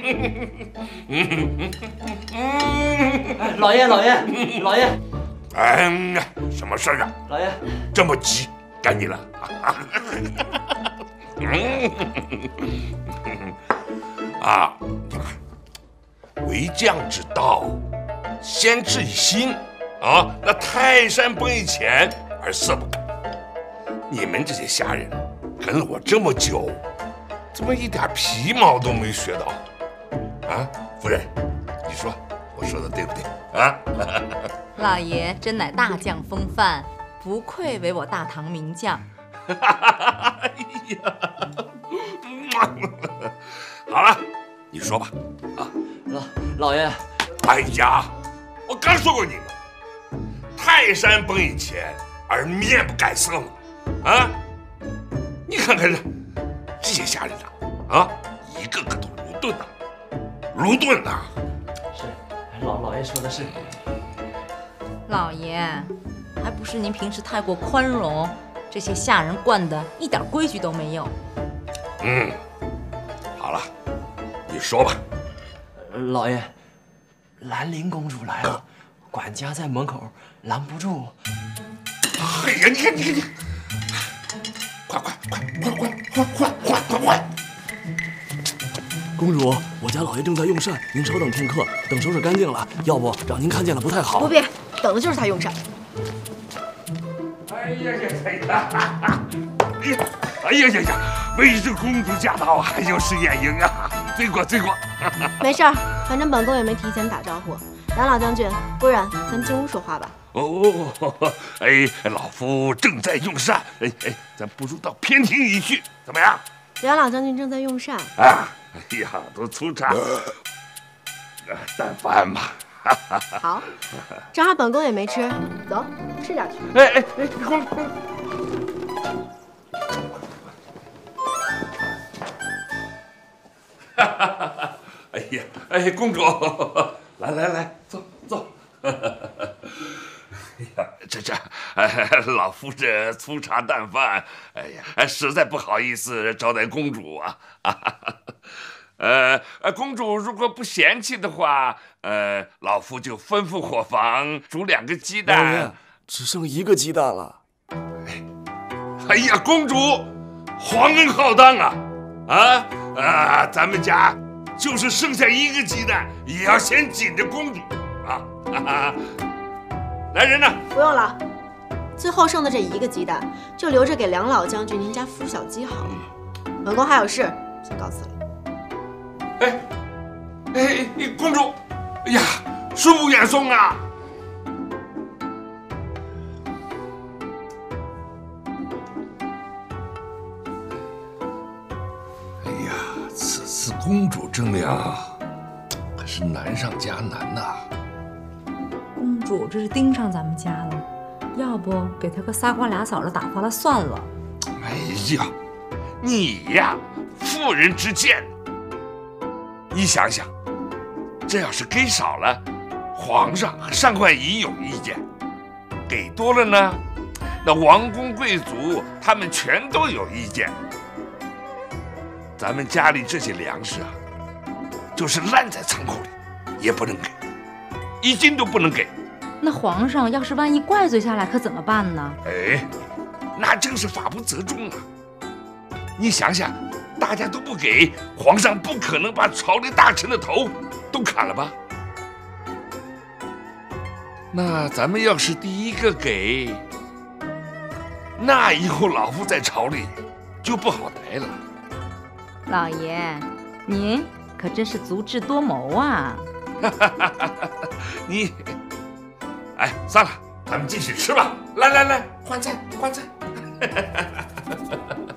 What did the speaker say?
老爷， 什么事儿啊？ 老爷， 这么急，赶紧了。啊，为将之道，先治以心啊！那泰山崩于前而色不改。你们这些下人跟了我这么久，怎么一点皮毛都没学到？啊，夫人，你说我说的对不对啊？ 老爷真乃大将风范，不愧为我大唐名将。 哎呀，好了，你说吧。啊， 老爷， 哎呀，我刚说过你们，泰山崩于前而面不改色嘛。啊，你看看这些下人啊，一个个都卢钝呐。 是，老爷说的是。 老爷，还不是您平时太过宽容，这些下人惯的一点规矩都没有。 好了，你说吧。 老爷，兰陵公主来了，管家在门口拦不住。 哎呀，你看，快！ 公主，我家老爷正在用膳，您稍等片刻，等收拾干净了，要不让您看见了不太好。 不必，等的就是他用膳。 哎呀，为这公主驾到啊，又是眼迎啊！罪过。 没事儿，反正本宫也没提前打招呼。梁老将军，不然咱们进屋说话吧。 老夫正在用膳，咱不如到偏厅一叙，怎么样？ 梁老将军正在用膳啊！哎呀，都粗茶淡饭嘛。 好，正好本宫也没吃，走，吃点去。 公。公主，来，坐。老夫这粗茶淡饭，实在不好意思招待公主啊。公主如果不嫌弃的话，老夫就吩咐伙房煮2个鸡蛋。 老爷，只剩1个鸡蛋了。 哎呀，公主，皇恩浩荡啊！咱们家就是剩下1个鸡蛋，也要先紧着公主啊！来人呢？ 不用了，最后剩的这1个鸡蛋就留着给梁老将军您家孵小鸡好了。本宫还有事，先告辞了。 公主，哎呀，恕远送啊！哎呀，此次公主正亮，可是难上加难呐。 公主这是盯上咱们家了，要不给她个仨瓜俩枣的打发了算了。 哎呀，你呀，妇人之见。你想想，这要是给少了，皇上和上官仪有意见；给多了呢，那王公贵族他们全都有意见。咱们家里这些粮食啊，就是烂在仓库里，也不能给，1斤都不能给。 那皇上要是万一怪罪下来，可怎么办呢？ 那正是法不责众啊！你想想，大家都不给，皇上不可能把朝里大臣的头都砍了吧？那咱们要是第1个给，那以后老夫在朝里就不好待了。 老爷，您可真是足智多谋啊！ 你，算了，咱们继续吃吧。来，换菜。